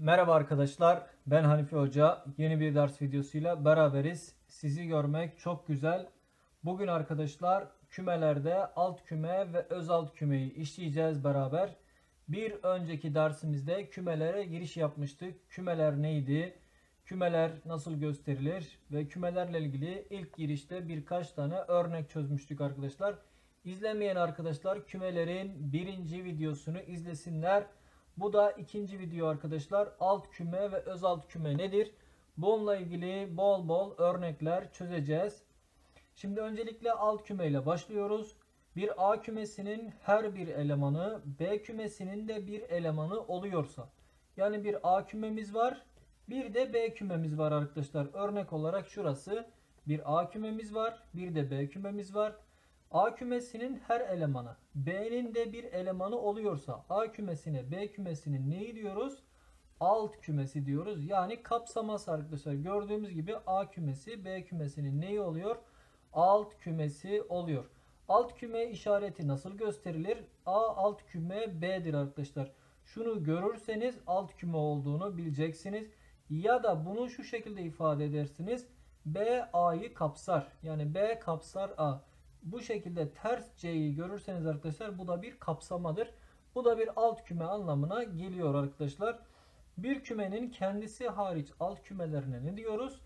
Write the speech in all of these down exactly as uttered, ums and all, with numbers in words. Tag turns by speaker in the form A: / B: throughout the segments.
A: Merhaba arkadaşlar, ben Hanifi Hoca. Yeni bir ders videosuyla beraberiz. Sizi görmek çok güzel. Bugün arkadaşlar kümelerde alt küme ve öz alt kümeyi işleyeceğiz beraber. Bir önceki dersimizde kümelere giriş yapmıştık. Kümeler neydi? Kümeler nasıl gösterilir? Ve kümelerle ilgili ilk girişte birkaç tane örnek çözmüştük arkadaşlar. İzlemeyen arkadaşlar kümelerin birinci videosunu izlesinler. Bu da ikinci video arkadaşlar. Alt küme ve öz alt küme nedir? Bununla ilgili bol bol örnekler çözeceğiz. Şimdi öncelikle alt küme ile başlıyoruz. Bir A kümesinin her bir elemanı B kümesinin de bir elemanı oluyorsa. Yani bir A kümemiz var. Bir de B kümemiz var arkadaşlar. Örnek olarak şurası. Bir A kümemiz var. Bir de B kümemiz var. A kümesinin her elemanı B'nin de bir elemanı oluyorsa A kümesine B kümesinin neyi diyoruz? Alt kümesi diyoruz. Yani kapsaması arkadaşlar. Gördüğümüz gibi A kümesi B kümesinin neyi oluyor? Alt kümesi oluyor. Alt küme işareti nasıl gösterilir? A alt küme B'dir arkadaşlar. Şunu görürseniz alt küme olduğunu bileceksiniz. Ya da bunu şu şekilde ifade edersiniz. B A'yı kapsar. Yani B kapsar A. Bu şekilde ters C'yi görürseniz arkadaşlar bu da bir kapsamadır. Bu da bir alt küme anlamına geliyor arkadaşlar. Bir kümenin kendisi hariç alt kümelerine ne diyoruz?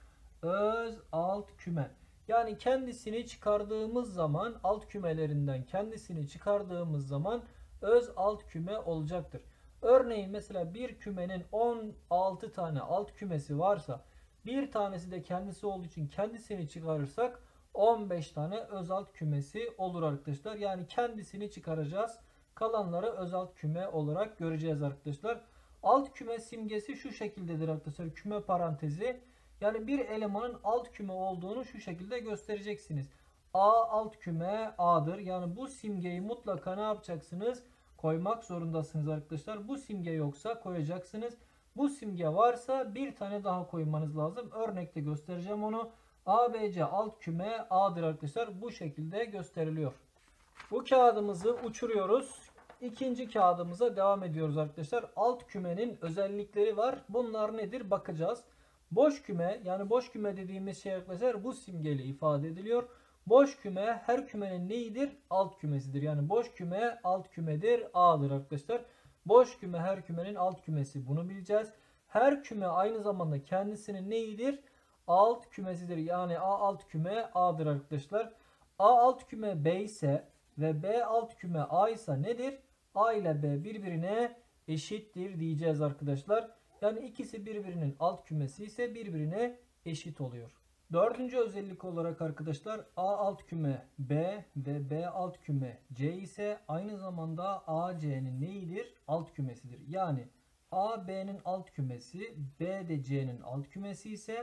A: Öz alt küme. Yani kendisini çıkardığımız zaman alt kümelerinden kendisini çıkardığımız zaman öz alt küme olacaktır. Örneğin mesela bir kümenin on altı tane alt kümesi varsa bir tanesi de kendisi olduğu için kendisini çıkarırsak on beş tane öz alt kümesi olur arkadaşlar. Yani kendisini çıkaracağız. Kalanları öz alt küme olarak göreceğiz arkadaşlar. Alt küme simgesi şu şekildedir arkadaşlar. Küme parantezi. Yani bir elemanın alt küme olduğunu şu şekilde göstereceksiniz. A alt küme A'dır. Yani bu simgeyi mutlaka ne yapacaksınız? Koymak zorundasınız arkadaşlar. Bu simge yoksa koyacaksınız. Bu simge varsa bir tane daha koymanız lazım. Örnekte göstereceğim onu. A B C alt küme A'dır arkadaşlar. Bu şekilde gösteriliyor. Bu kağıdımızı uçuruyoruz. İkinci kağıdımıza devam ediyoruz arkadaşlar. Alt kümenin özellikleri var. Bunlar nedir? Bakacağız. Boş küme, yani boş küme dediğimiz şey arkadaşlar bu simgeyle ifade ediliyor. Boş küme her kümenin neyidir? Alt kümesidir. Yani boş küme alt kümedir. A'dır arkadaşlar. Boş küme her kümenin alt kümesi. Bunu bileceğiz. Her küme aynı zamanda kendisinin neyidir? Alt kümesidir. Yani A alt küme A'dır arkadaşlar. A alt küme B ise ve B alt küme A ise nedir? A ile B birbirine eşittir diyeceğiz arkadaşlar. Yani ikisi birbirinin alt kümesi ise birbirine eşit oluyor. Dördüncü özellik olarak arkadaşlar A alt küme B ve B alt küme C ise aynı zamanda A C'nin neyidir? Alt kümesidir. Yani A B'nin alt kümesi, B de C'nin alt kümesi ise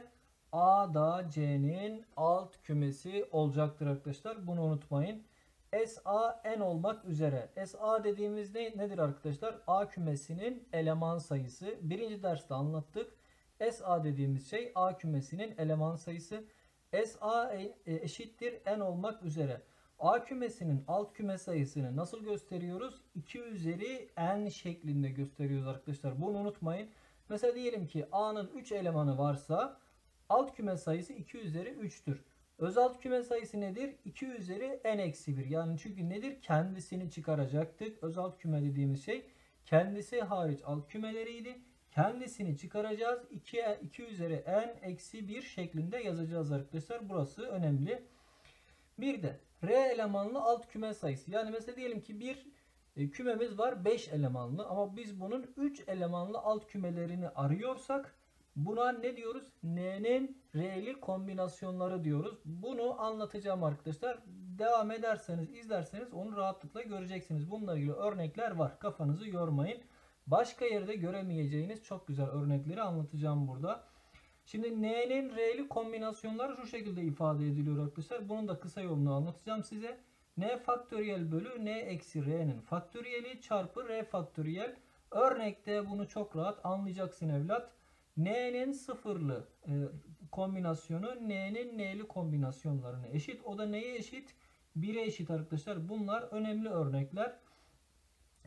A: A da C'nin alt kümesi olacaktır arkadaşlar. Bunu unutmayın. S A N olmak üzere. S A dediğimiz ne, nedir arkadaşlar? A kümesinin eleman sayısı. Birinci derste anlattık. S A dediğimiz şey A kümesinin eleman sayısı. S A eşittir N olmak üzere. A kümesinin alt küme sayısını nasıl gösteriyoruz? iki üzeri N şeklinde gösteriyoruz arkadaşlar. Bunu unutmayın. Mesela diyelim ki A'nın üç elemanı varsa alt küme sayısı iki üzeri üç'tür. Öz alt küme sayısı nedir? iki üzeri n eksi bir. Yani çünkü nedir? Kendisini çıkaracaktık. Öz alt küme dediğimiz şey kendisi hariç alt kümeleriydi. Kendisini çıkaracağız. iki, iki üzeri n eksi bir şeklinde yazacağız arkadaşlar. Burası önemli. Bir de R elemanlı alt küme sayısı. Yani mesela diyelim ki bir kümemiz var beş elemanlı ama biz bunun üç elemanlı alt kümelerini arıyorsak buna ne diyoruz? N'nin R'li kombinasyonları diyoruz. Bunu anlatacağım arkadaşlar. Devam ederseniz, izlerseniz onu rahatlıkla göreceksiniz. Bununla ilgili örnekler var. Kafanızı yormayın. Başka yerde göremeyeceğiniz çok güzel örnekleri anlatacağım burada. Şimdi N'nin R'li kombinasyonları şu şekilde ifade ediliyor arkadaşlar. Bunun da kısa yolunu anlatacağım size. N faktöriyel bölü N eksi R'nin faktöriyeli çarpı R faktöriyel. Örnekte bunu çok rahat anlayacaksın evlat. N'nin sıfırlı e, kombinasyonu N'nin N'li kombinasyonlarına eşit. O da neye eşit? bir'e eşit arkadaşlar. Bunlar önemli örnekler.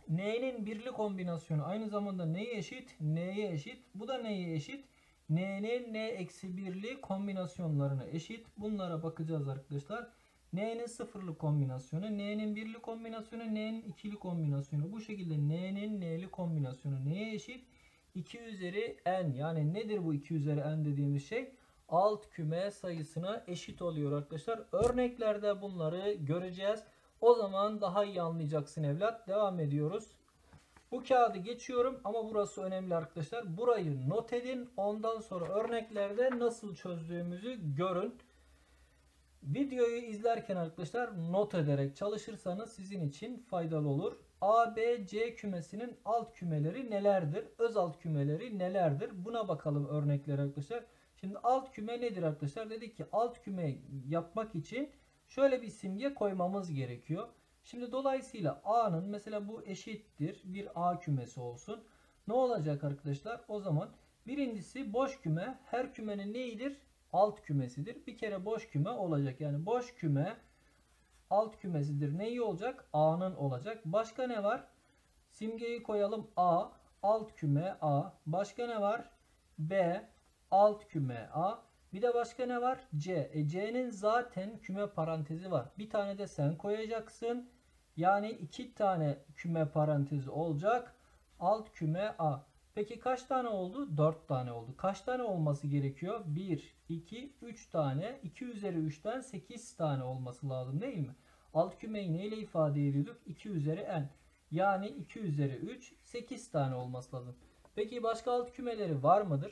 A: N'nin birli kombinasyonu aynı zamanda neye eşit? N'ye eşit. Bu da neye eşit? N'nin n eksi birli kombinasyonlarına eşit. Bunlara bakacağız arkadaşlar. N'nin sıfırlı kombinasyonu, N'nin birli kombinasyonu, N'nin ikili kombinasyonu. Bu şekilde N'nin n'li kombinasyonu neye eşit? iki üzeri n. Yani nedir bu iki üzeri n dediğimiz şey? Alt küme sayısına eşit oluyor arkadaşlar. Örneklerde bunları göreceğiz. O zaman daha iyi anlayacaksın evlat. Devam ediyoruz. Bu kağıdı geçiyorum ama burası önemli arkadaşlar. Burayı not edin. Ondan sonra örneklerde nasıl çözdüğümüzü görün. Videoyu izlerken arkadaşlar not ederek çalışırsanız sizin için faydalı olur. A, B, C kümesinin alt kümeleri nelerdir? Öz alt kümeleri nelerdir? Buna bakalım örnekler arkadaşlar. Şimdi alt küme nedir arkadaşlar? Dedik ki alt küme yapmak için şöyle bir simge koymamız gerekiyor. Şimdi dolayısıyla A'nın mesela bu eşittir bir A kümesi olsun. Ne olacak arkadaşlar? O zaman birincisi boş küme. Her kümenin neyidir? Alt kümesidir. Bir kere boş küme olacak. Yani boş küme alt kümesidir. Neyi olacak? A'nın olacak. Başka ne var? Simgeyi koyalım. A. Alt küme A. Başka ne var? B. Alt küme A. Bir de başka ne var? C. E, C'nin zaten küme parantezi var. Bir tane de sen koyacaksın. Yani iki tane küme parantezi olacak. Alt küme A. Peki kaç tane oldu? dört tane oldu. Kaç tane olması gerekiyor? bir, iki, üç tane. iki üzeri üçten sekiz tane olması lazım değil mi? Alt kümeyi neyle ifade ediyorduk? iki üzeri n. Yani iki üzeri üç, sekiz tane olması lazım. Peki başka alt kümeleri var mıdır?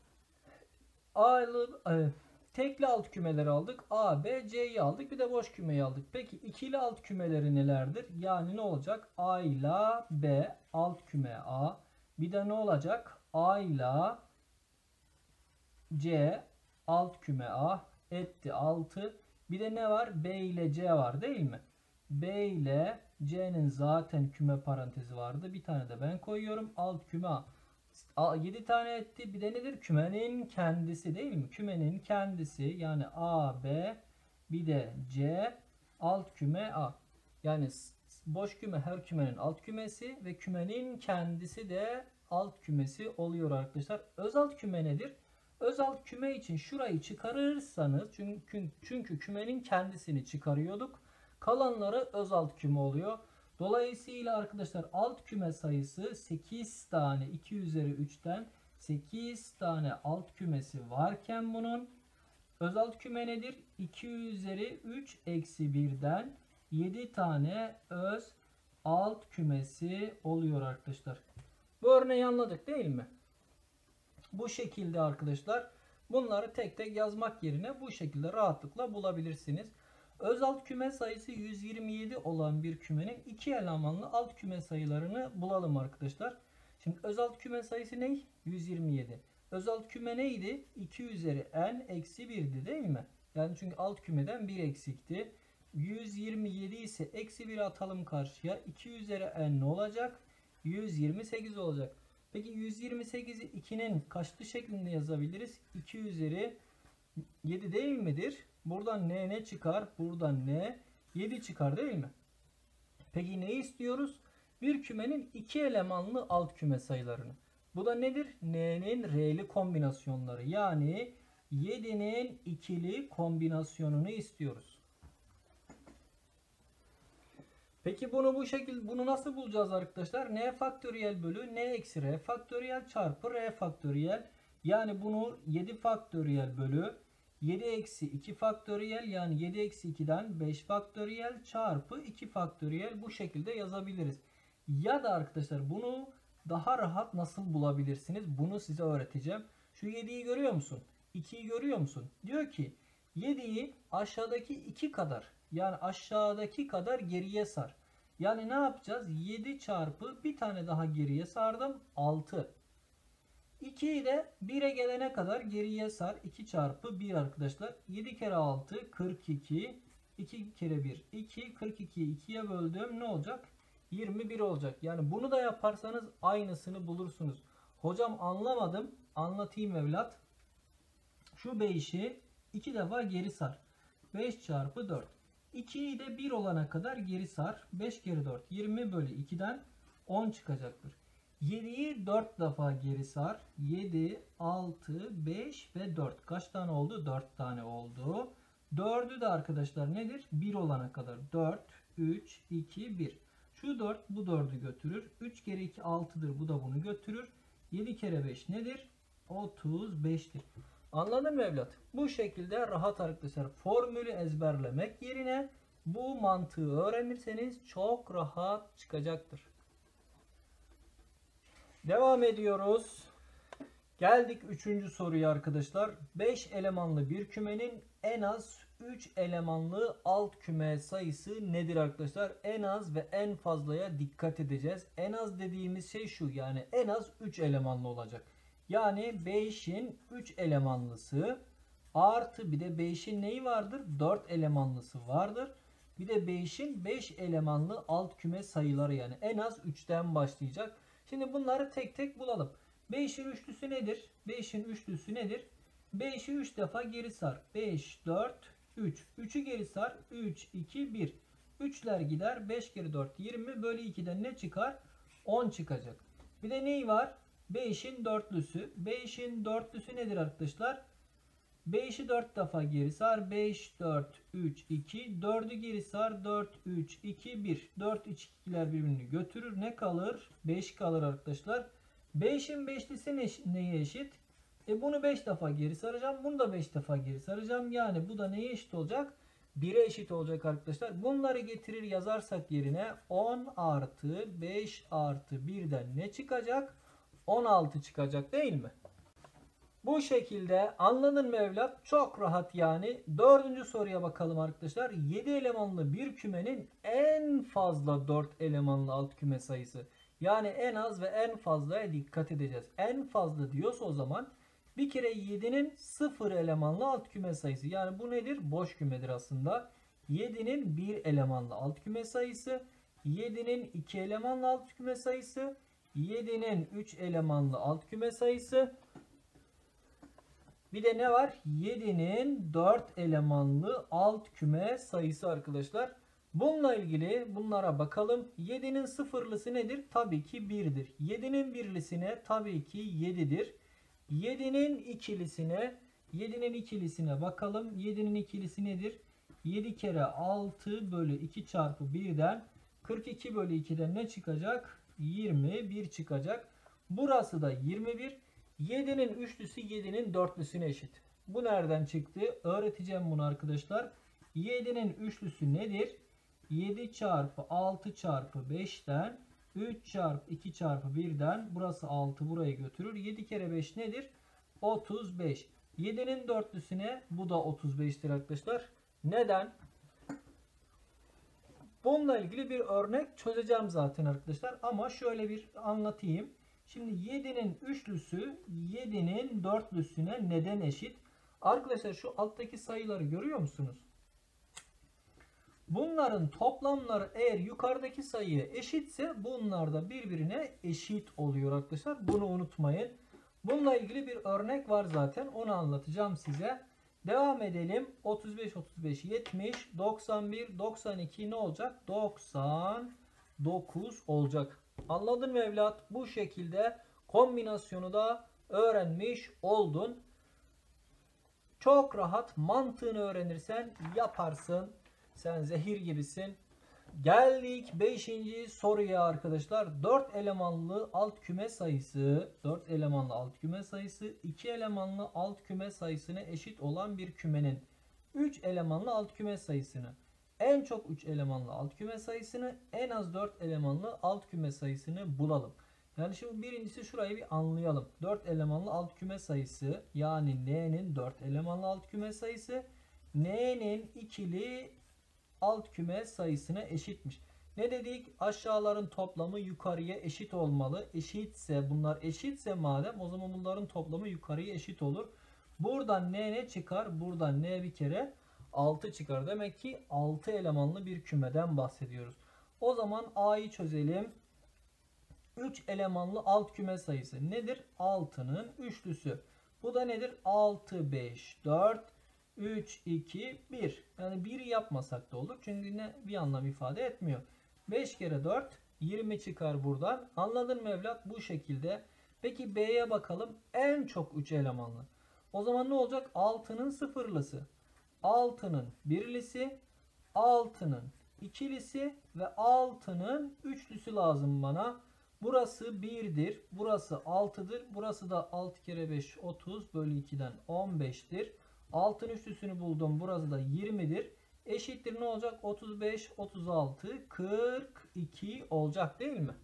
A: A'lı, e, tekli alt kümeleri aldık. A, B, C'yi aldık. Bir de boş kümeyi aldık. Peki ikili alt kümeleri nelerdir? Yani ne olacak? A ile B alt küme A. Bir de ne olacak? A ile C alt küme A etti altı. Bir de ne var? B ile C var değil mi? B ile C'nin zaten küme parantezi vardı. Bir tane de ben koyuyorum. Alt küme A. yedi tane etti. Bir de nedir? Kümenin kendisi değil mi? Kümenin kendisi yani A, B bir de C alt küme A. Yani boş küme her kümenin alt kümesi ve kümenin kendisi de alt kümesi oluyor arkadaşlar. Öz alt küme nedir? Öz alt küme için şurayı çıkarırsanız çünkü, çünkü kümenin kendisini çıkarıyorduk. Kalanları öz alt küme oluyor. Dolayısıyla arkadaşlar alt küme sayısı sekiz tane iki üzeri üçten sekiz tane alt kümesi varken bunun öz alt küme nedir? iki üzeri üç eksi birden yedi tane öz alt kümesi oluyor arkadaşlar. Bu örneği anladık değil mi? Bu şekilde arkadaşlar bunları tek tek yazmak yerine bu şekilde rahatlıkla bulabilirsiniz. Öz alt küme sayısı yüz yirmi yedi olan bir kümenin iki elemanlı alt küme sayılarını bulalım arkadaşlar. Şimdi öz alt küme sayısı ne? yüz yirmi yedi. Öz alt küme neydi? iki üzeri n eksi bir'di değil mi? Yani çünkü alt kümeden bir eksikti. yüz yirmi yedi ise eksi bir atalım karşıya. iki üzeri n ne olacak? yüz yirmi sekiz olacak. Peki yüz yirmi sekizi iki'nin kaçlı şeklinde yazabiliriz? iki üzeri yedi değil midir? Buradan n ne çıkar? Buradan n yedi çıkar değil mi? Peki ne istiyoruz? Bir kümenin iki elemanlı alt küme sayılarını. Bu da nedir? N'nin r'li kombinasyonları. Yani yedi'nin ikili kombinasyonunu istiyoruz. Peki bunu bu şekilde bunu nasıl bulacağız arkadaşlar? N faktöriyel bölü n eksi r faktöriyel çarpı r faktöriyel. Yani bunu yedi faktöriyel bölü yedi eksi iki faktöriyel yani yedi eksi iki'den beş faktöriyel çarpı iki faktöriyel bu şekilde yazabiliriz. Ya da arkadaşlar bunu daha rahat nasıl bulabilirsiniz? Bunu size öğreteceğim. Şu yedi'yi görüyor musun? iki'yi görüyor musun? Diyor ki yedi'yi aşağıdaki iki kadar yani aşağıdaki kadar geriye sar. Yani ne yapacağız? yedi çarpı bir tane daha geriye sardım. altı. iki'yi de bir'e gelene kadar geriye sar. iki çarpı bir arkadaşlar. yedi kere altı kırk iki. iki kere bir iki. kırk iki'yi iki'ye böldüm. Ne olacak? yirmi bir olacak. Yani bunu da yaparsanız aynısını bulursunuz. Hocam anlamadım. Anlatayım evlat. Şu beşi iki defa geri sar. beş çarpı dört. iki'yi de bir olana kadar geri sar. beş kere dört yirmi bölü iki'den on çıkacaktır. yediyi dört defa geri sar. yedi, altı, beş ve dört. Kaç tane oldu? dört tane oldu. dördü de arkadaşlar nedir? bir olana kadar. dört, üç, iki, bir. Şu dört bu dördü götürür. üç kere iki altıdır. Bu da bunu götürür. yedi kere beş nedir? otuz beştir. Anladın mı evlat? Bu şekilde rahat arkadaşlar formülü ezberlemek yerine bu mantığı öğrenirseniz çok rahat çıkacaktır. Devam ediyoruz. Geldik üçüncü soruya arkadaşlar. beş elemanlı bir kümenin en az üç elemanlı alt küme sayısı nedir arkadaşlar? En az ve en fazlaya dikkat edeceğiz. En az dediğimiz şey şu, yani en az üç elemanlı olacak. Yani beşin üç elemanlısı artı bir de beşin neyi vardır? dört elemanlısı vardır. Bir de beşin beş elemanlı alt küme sayıları, yani en az üçten başlayacak. Şimdi bunları tek tek bulalım. beşin üçlüsü nedir? beşin üçlüsü nedir? beşi üç defa geri sar. beş, dört, üç. üçü geri sar. üç, iki, bir. üçler gider. beş kere dört, yirmi. Bölü ikiden ne çıkar? on çıkacak. Bir de neyi var? beşin dörtlüsü. beşin dörtlüsü nedir arkadaşlar? beşi dört defa geri sar. beş, dört, üç, iki. dördü geri sar. dört, üç, iki, bir. dört, üç, ikiler birbirini götürür. Ne kalır? beş kalır arkadaşlar. beşin beşlisi ne, neye eşit? E bunu beş defa geri saracağım. Bunu da beş defa geri saracağım. Yani bu da neye eşit olacak? bire eşit olacak arkadaşlar. Bunları getirir yazarsak yerine on artı beş artı birden ne çıkacak? on altı çıkacak değil mi? Bu şekilde anladın mı evlat? Çok rahat yani. Dördüncü soruya bakalım arkadaşlar. yedi elemanlı bir kümenin en fazla dört elemanlı alt küme sayısı. Yani en az ve en fazlaya dikkat edeceğiz. En fazla diyorsa o zaman bir kere yedinin sıfır elemanlı alt küme sayısı. Yani bu nedir? Boş kümedir aslında. yedinin bir elemanlı alt küme sayısı. yedinin iki elemanlı alt küme sayısı. yedinin üç elemanlı alt küme sayısı. Bir de ne var? yedinin dört elemanlı alt küme sayısı arkadaşlar. Bununla ilgili bunlara bakalım. yedinin sıfırlısı nedir? Tabii ki birdir. yedinin birlisine tabii ki yedidir. yedinin ikilisine yedinin ikilisine bakalım. yedinin ikilisi nedir? yedi kere altı bölü iki çarpı birden kırk iki bölü ikiden ne çıkacak? yirmi bir çıkacak. Burası da yirmi bir. yedinin üçlüsü yedinin dörtlüsüne eşit. Bu nereden çıktı? Öğreteceğim bunu arkadaşlar. yedinin üçlüsü nedir? yedi çarpı altı çarpı beşten üç çarpı iki çarpı birden burası altı buraya götürür. yedi kere beş nedir? otuz beş. yedinin dörtlüsüne bu da otuz beştir arkadaşlar. Neden? Bununla ilgili bir örnek çözeceğim zaten arkadaşlar. Ama şöyle bir anlatayım. Şimdi yedinin üçlüsü yedinin dörtlüsüne neden eşit? Arkadaşlar şu alttaki sayıları görüyor musunuz? Bunların toplamları eğer yukarıdaki sayıya eşitse bunlar da birbirine eşit oluyor arkadaşlar. Bunu unutmayın. Bununla ilgili bir örnek var zaten. Onu anlatacağım size. Devam edelim. otuz beş, otuz beş, yetmiş, doksan bir, doksan iki ne olacak? doksan dokuz olacak. Anladın mı evlat? Bu şekilde kombinasyonu da öğrenmiş oldun. Çok rahat mantığını öğrenirsen yaparsın. Sen zehir gibisin. Geldik beşinci soruya arkadaşlar. dört elemanlı alt küme sayısı, dört elemanlı alt küme sayısı iki elemanlı alt küme sayısına eşit olan bir kümenin üç elemanlı alt küme sayısını, en çok üç elemanlı alt küme sayısını, en az dört elemanlı alt küme sayısını bulalım. Yani şimdi birincisi şurayı bir anlayalım. dört elemanlı alt küme sayısı, yani n'nin dört elemanlı alt küme sayısı n'nin ikili alt küme sayısına eşitmiş. Ne dedik? Aşağıların toplamı yukarıya eşit olmalı. Eşitse, bunlar eşitse madem, o zaman bunların toplamı yukarıya eşit olur. Buradan n ne çıkar? Buradan n bir kere altı çıkar. Demek ki altı elemanlı bir kümeden bahsediyoruz. O zaman a'yı çözelim. üç elemanlı alt küme sayısı nedir? altının üçlüsü. Bu da nedir? altı, beş, dört, üç, iki, bir. Yani bir yapmasak da olur. Çünkü ne bir anlam ifade etmiyor. beş kere dört yirmi çıkar buradan. Anladın mı evlat? Bu şekilde. Peki B'ye bakalım. En çok üç elemanlı. O zaman ne olacak? altının sıfırlısı, altının birlisi, altının ikilisi ve altının üçlüsü lazım bana. Burası birdir. Burası altıdır. Burası da altı kere beş otuz bölü ikiden on beştir. altının üçlüsünü buldum. Burası da yirmidir. Eşittir ne olacak? otuz beş, otuz altı, kırk iki olacak değil mi?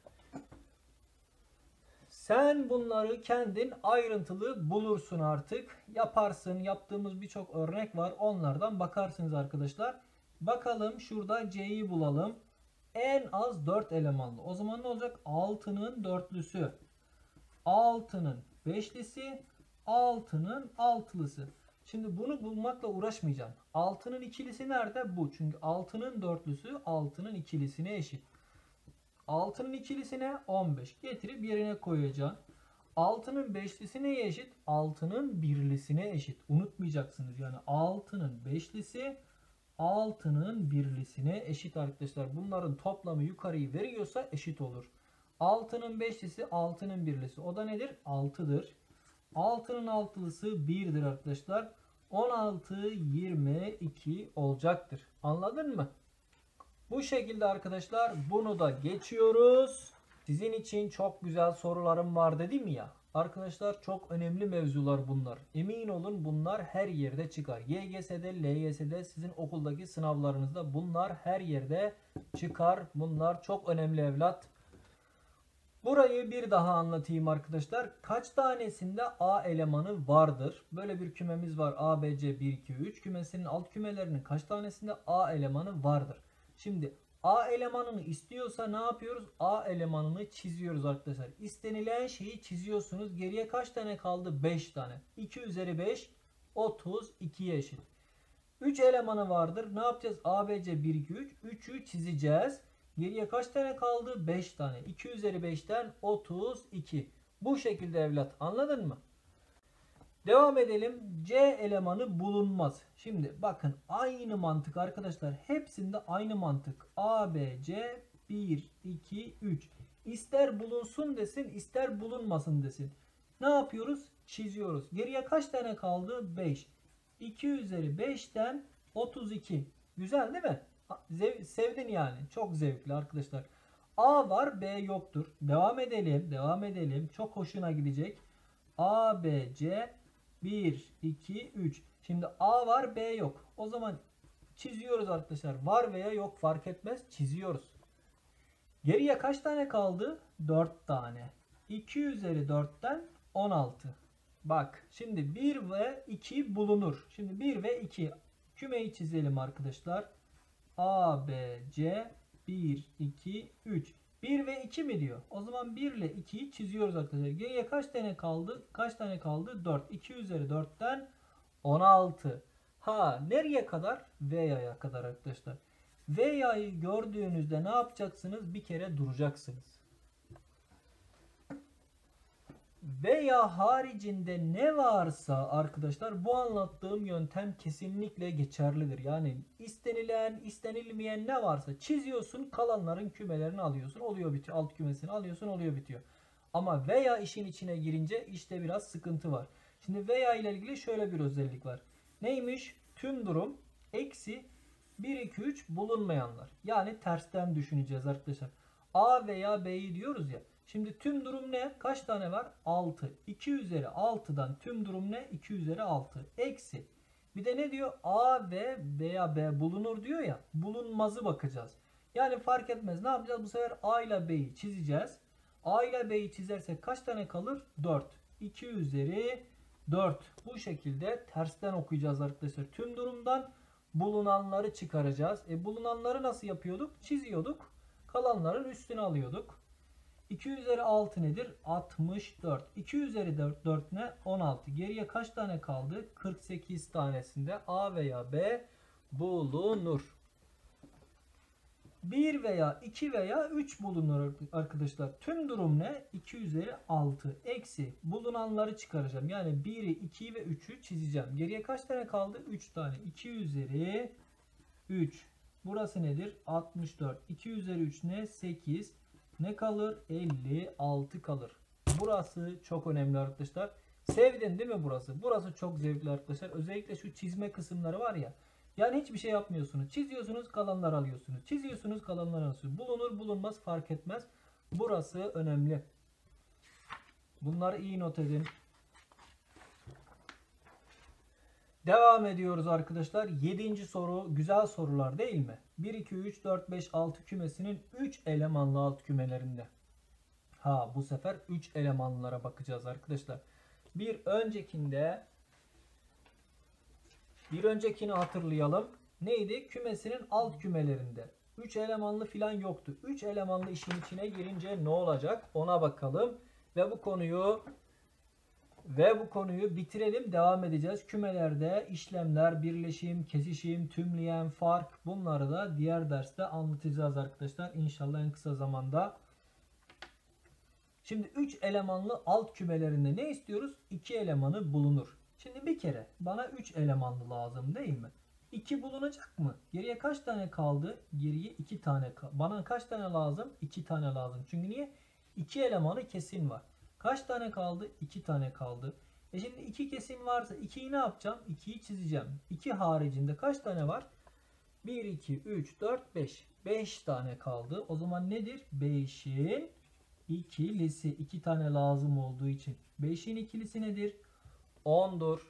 A: Sen bunları kendin ayrıntılı bulursun artık. Yaparsın. Yaptığımız birçok örnek var. Onlardan bakarsınız arkadaşlar. Bakalım şurada C'yi bulalım. En az dört elemanlı. O zaman ne olacak? altının dörtlüsü, altının beşlisi, altının altılısı. Şimdi bunu bulmakla uğraşmayacağım. altının ikilisi nerede? Bu. Çünkü altının dörtlüsü altının ikilisine eşit. altının ikilisine on beş. Getirip yerine koyacaksın. altının beşlisi neye eşit? altının birlisine eşit. Unutmayacaksınız. Yani altının beşlisi altının birlisine eşit arkadaşlar. Bunların toplamı yukarıyı veriyorsa eşit olur. altının beşlisi altının birlisi. O da nedir? altıdır. altının altılısı birdir arkadaşlar. on altı, yirmi iki olacaktır. Anladın mı? Bu şekilde arkadaşlar bunu da geçiyoruz. Sizin için çok güzel sorularım var dedim ya. Arkadaşlar çok önemli mevzular bunlar. Emin olun bunlar her yerde çıkar. Y G S'de, L Y S'de, sizin okuldaki sınavlarınızda bunlar her yerde çıkar. Bunlar çok önemli evlat. Burayı bir daha anlatayım arkadaşlar. Kaç tanesinde A elemanı vardır? Böyle bir kümemiz var. A, B, C, bir, iki, üç kümesinin alt kümelerinin kaç tanesinde A elemanı vardır? Şimdi A elemanını istiyorsa ne yapıyoruz? A elemanını çiziyoruz arkadaşlar. İstenilen şeyi çiziyorsunuz. Geriye kaç tane kaldı? beş tane. iki üzeri beş otuz ikiye eşit. üç elemanı vardır. Ne yapacağız? A, B, C, bir, iki, üç. üçü çizeceğiz. Geriye kaç tane kaldı? beş tane. iki üzeri beşten otuz iki. Bu şekilde evlat. Anladın mı? Devam edelim. C elemanı bulunmaz. Şimdi bakın aynı mantık arkadaşlar. Hepsinde aynı mantık. A, B, C bir, iki, üç. İster bulunsun desin, ister bulunmasın desin. Ne yapıyoruz? Çiziyoruz. Geriye kaç tane kaldı? beş. iki üzeri beşten otuz iki. Güzel değil mi? Zev sevdin yani. Çok zevkli arkadaşlar. A var, B yoktur. Devam edelim. Devam edelim. Çok hoşuna gidecek. A, B, C bir, iki, üç. Şimdi A var, B yok. O zaman çiziyoruz arkadaşlar. Var veya yok fark etmez. Çiziyoruz. Geriye kaç tane kaldı? dört tane. iki üzeri dörtten on altı. Bak şimdi bir ve iki bulunur. Şimdi bir ve iki kümeyi çizelim arkadaşlar. A, B, C bir, iki, üç. bir ve iki mi diyor? O zaman bir ile ikiyi çiziyoruz arkadaşlar. Geriye kaç tane kaldı? Kaç tane kaldı? dört. iki üzeri dörtten on altı. Ha nereye kadar? V'ye kadar arkadaşlar. V'yi gördüğünüzde ne yapacaksınız? Bir kere duracaksınız. Veya haricinde ne varsa arkadaşlar bu anlattığım yöntem kesinlikle geçerlidir. Yani istenilen, istenilmeyen ne varsa çiziyorsun, kalanların kümelerini alıyorsun. Oluyor bitiyor. Alt kümesini alıyorsun, oluyor bitiyor. Ama veya işin içine girince işte biraz sıkıntı var. Şimdi veya ile ilgili şöyle bir özellik var. Neymiş? Tüm durum eksi bir, iki, üç bulunmayanlar. Yani tersten düşüneceğiz arkadaşlar. A veya B'yi diyoruz ya. Şimdi tüm durum ne? Kaç tane var? altı. iki üzeri altıdan tüm durum ne? iki üzeri altı. Eksi. Bir de ne diyor? A ve veya B bulunur diyor ya. Bulunmazı bakacağız. Yani fark etmez. Ne yapacağız? Bu sefer A ile B'yi çizeceğiz. A ile B'yi çizersek kaç tane kalır? dört. iki üzeri dört. Bu şekilde tersten okuyacağız arkadaşlar. Tüm durumdan bulunanları çıkaracağız. E bulunanları nasıl yapıyorduk? Çiziyorduk. Kalanların üstüne alıyorduk. iki üzeri altı nedir? altmış dört. iki üzeri dört, dört ne? on altı. Geriye kaç tane kaldı? kırk sekiz tanesinde A veya B bulunur. bir veya iki veya üç bulunur arkadaşlar. Tüm durum ne? iki üzeri altı. Eksi. Bulunanları çıkaracağım. Yani biri, ikiyi ve üçü çizeceğim. Geriye kaç tane kaldı? üç tane. iki üzeri üç. Burası nedir? altmış dört. iki üzeri üç ne? sekiz. ne kalır? elli altı kalır. Burası çok önemli arkadaşlar. Sevdin değil mi burası? Burası çok zevkli arkadaşlar. Özellikle şu çizme kısımları var ya. Yani hiçbir şey yapmıyorsunuz. Çiziyorsunuz, kalanları alıyorsunuz. Çiziyorsunuz, kalanları alıyorsunuz. Bulunur bulunmaz fark etmez. Burası önemli. Bunları iyi not edin. Devam ediyoruz arkadaşlar. yedinci soru güzel sorular değil mi? bir, iki, üç, dört, beş, altı kümesinin üç elemanlı alt kümelerinde. Ha bu sefer üç elemanlılara bakacağız arkadaşlar. Bir öncekinde bir öncekini hatırlayalım. Neydi? Kümesinin alt kümelerinde üç elemanlı filan yoktu. üç elemanlı işin içine girince ne olacak? Ona bakalım ve bu konuyu Ve bu konuyu bitirelim. Devam edeceğiz. Kümelerde işlemler, birleşim, kesişim, tümleyen, fark, bunları da diğer derste anlatacağız arkadaşlar. İnşallah en kısa zamanda. Şimdi üç elemanlı alt kümelerinde ne istiyoruz? iki elemanı bulunur. Şimdi bir kere bana üç elemanlı lazım değil mi? iki bulunacak mı? Geriye kaç tane kaldı? Geriye iki tane kaldı. Bana kaç tane lazım? iki tane lazım. Çünkü niye? iki elemanı kesin var. Kaç tane kaldı? iki tane kaldı. E şimdi iki kesin varsa ikiyi ne yapacağım? ikiyi çizeceğim. iki haricinde kaç tane var? bir, iki, üç, dört, beş. beş tane kaldı. O zaman nedir? beşin ikilisi. iki tane lazım olduğu için. beşin ikilisi nedir? ondur.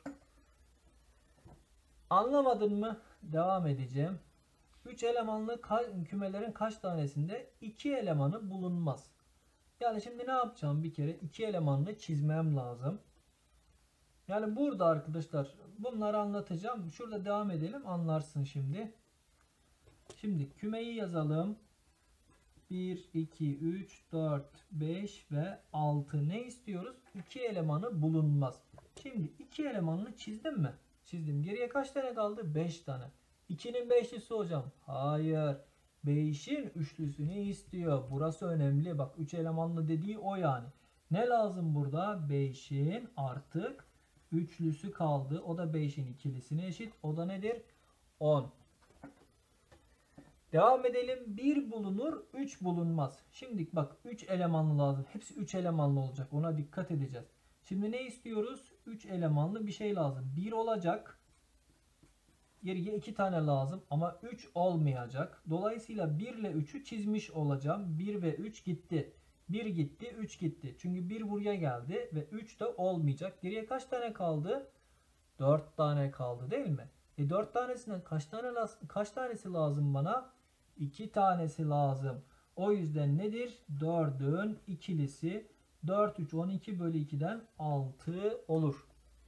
A: Anlamadın mı? Devam edeceğim. üç elemanlı kümelerin kaç tanesinde iki elemanı bulunmaz? Yani şimdi ne yapacağım? Bir kere iki elemanlı çizmem lazım. Yani burada arkadaşlar bunları anlatacağım. Şurada devam edelim, anlarsın şimdi. Şimdi kümeyi yazalım. bir, iki, üç, dört, beş ve altı. Ne istiyoruz? iki elemanı bulunmaz. Şimdi iki elemanını çizdim mi? Çizdim. Geriye kaç tane kaldı? beş tane. ikinin beşlisi hocam. Hayır. beşin üçlüsünü istiyor. Burası önemli. Bak üç elemanlı dediği o yani. Ne lazım burada? beşin artık üçlüsü kaldı. O da beşin ikilisine eşit. O da nedir? on. Devam edelim. bir bulunur, üç bulunmaz. Şimdi bak üç elemanlı lazım. Hepsi üç elemanlı olacak. Ona dikkat edeceğiz. Şimdi ne istiyoruz? üç elemanlı bir şey lazım. bir olacak. Geriye iki tane lazım ama üç olmayacak. Dolayısıyla bir ile üçü çizmiş olacağım. bir ve üç gitti. bir gitti, üç gitti. Çünkü bir buraya geldi ve üç de olmayacak. Geriye kaç tane kaldı? dört tane kaldı değil mi? E dört tanesinden kaç tane kaç tanesi lazım bana? iki tanesi lazım. O yüzden nedir? dördün ikilisi. dört, üç, on iki bölü iki'den altı olur.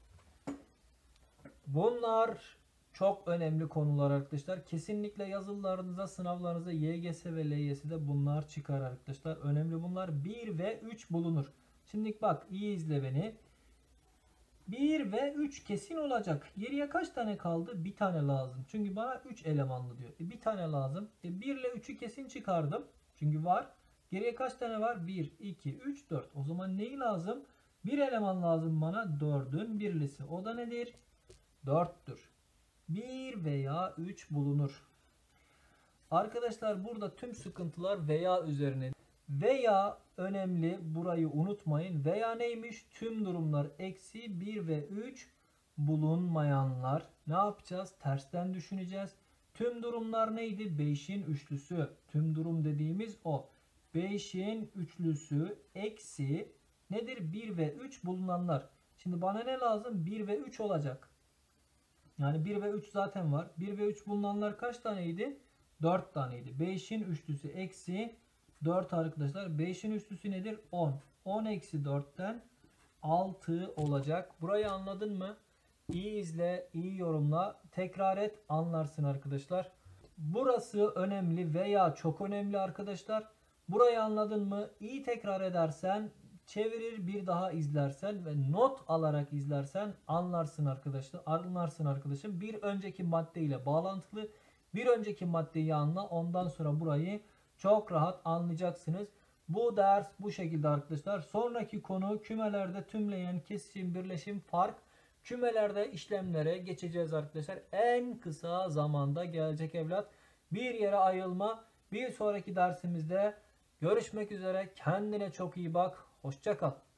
A: Bunlar çok önemli konular arkadaşlar. Kesinlikle yazılılarınıza, sınavlarınıza Y G S ve L Y S'de bunlar çıkar arkadaşlar. Önemli bunlar. bir ve üç bulunur. Şimdi bak iyi izle beni. bir ve üç kesin olacak. Geriye kaç tane kaldı? Bir tane lazım. Çünkü bana üç elemanlı diyor. E bir tane lazım. E bir ile üçü kesin çıkardım. Çünkü var. Geriye kaç tane var? bir, iki, üç, dört. O zaman neyi lazım? Bir eleman lazım bana. dördün birlisi. O da nedir? dörttür. bir veya üç bulunur. Arkadaşlar burada tüm sıkıntılar veya üzerine. Veya önemli, burayı unutmayın. Veya neymiş? Tüm durumlar eksi bir ve üç bulunmayanlar. Ne yapacağız? Tersten düşüneceğiz. Tüm durumlar neydi? beşin üçlüsü. Tüm durum dediğimiz o. beşin üçlüsü eksi nedir? bir ve üç bulunanlar. Şimdi bana ne lazım? bir ve üç olacak. Yani bir ve üç zaten var. bir ve üç bulunanlar kaç taneydi? dört taneydi. beşin üçlüsü eksi dört arkadaşlar. beşin üçlüsü nedir? on. on eksi dörtten altı olacak. Burayı anladın mı? İyi izle, iyi yorumla. Tekrar et, anlarsın arkadaşlar. Burası önemli veya çok önemli arkadaşlar. Burayı anladın mı? İyi tekrar edersen, çevirir bir daha izlersen ve not alarak izlersen anlarsın arkadaşlar. Anlarsın arkadaşım. Bir önceki madde ile bağlantılı. Bir önceki maddeyi anla. Ondan sonra burayı çok rahat anlayacaksınız. Bu ders bu şekilde arkadaşlar. Sonraki konu kümelerde tümleyen, kesişim, birleşim, fark. Kümelerde işlemlere geçeceğiz arkadaşlar. En kısa zamanda gelecek evlat. Bir yere ayrılma. Bir sonraki dersimizde Görüşmek üzere. Kendine çok iyi bak. Hoşça kal.